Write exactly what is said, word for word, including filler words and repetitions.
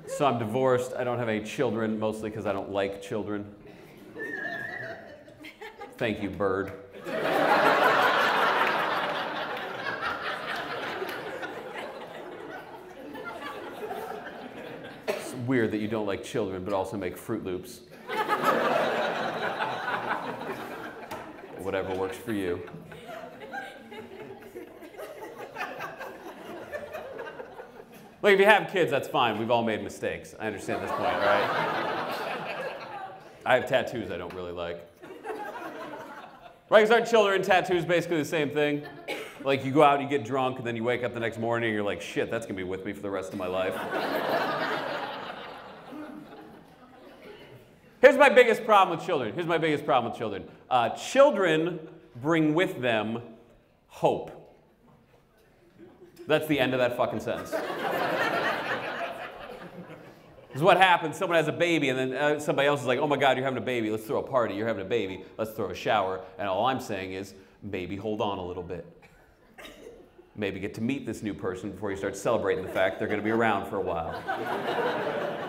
So I'm divorced. I don't have any children, mostly because I don't like children. Thank you, bird. It's weird that you don't like children, but also make Fruit Loops. Whatever works for you. Like, if you have kids, that's fine. We've all made mistakes. I understand this point, right? I have tattoos I don't really like. Right, because aren't children tattoos basically the same thing? Like, you go out and you get drunk, and then you wake up the next morning, and you're like, shit, that's going to be with me for the rest of my life. Here's my biggest problem with children. Here's my biggest problem with children. Uh, children bring with them hope. That's the end of that fucking sentence. This is what happens. Someone has a baby, and then uh, somebody else is like, oh my God, you're having a baby. Let's throw a party. You're having a baby. Let's throw a shower. And all I'm saying is, maybe hold on a little bit. Maybe get to meet this new person before you start celebrating the fact they're going to be around for a while.